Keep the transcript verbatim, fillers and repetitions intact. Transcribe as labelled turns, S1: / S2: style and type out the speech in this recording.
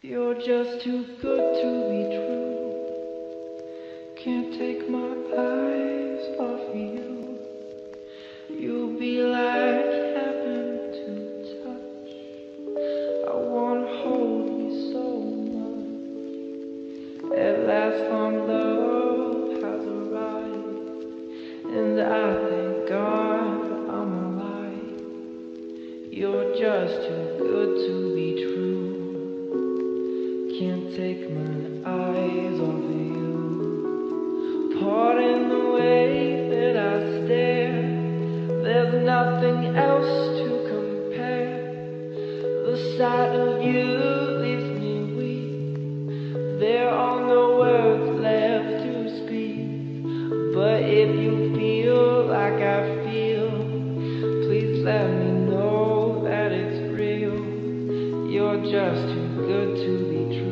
S1: You're just too good to be true. Can't take my eyes off of you. You'll be like heaven to touch. I wanna hold you so much. At last, found love has arrived, and I thank God I'm alive. You're just too good to be true. Can't take my eyes off of you. Pardon the way that I stare. There's nothing else to compare. The sight of you leaves me weak. There are no words left to speak. But if you feel like I feel, please let me know that it's real. You're just too good to be true.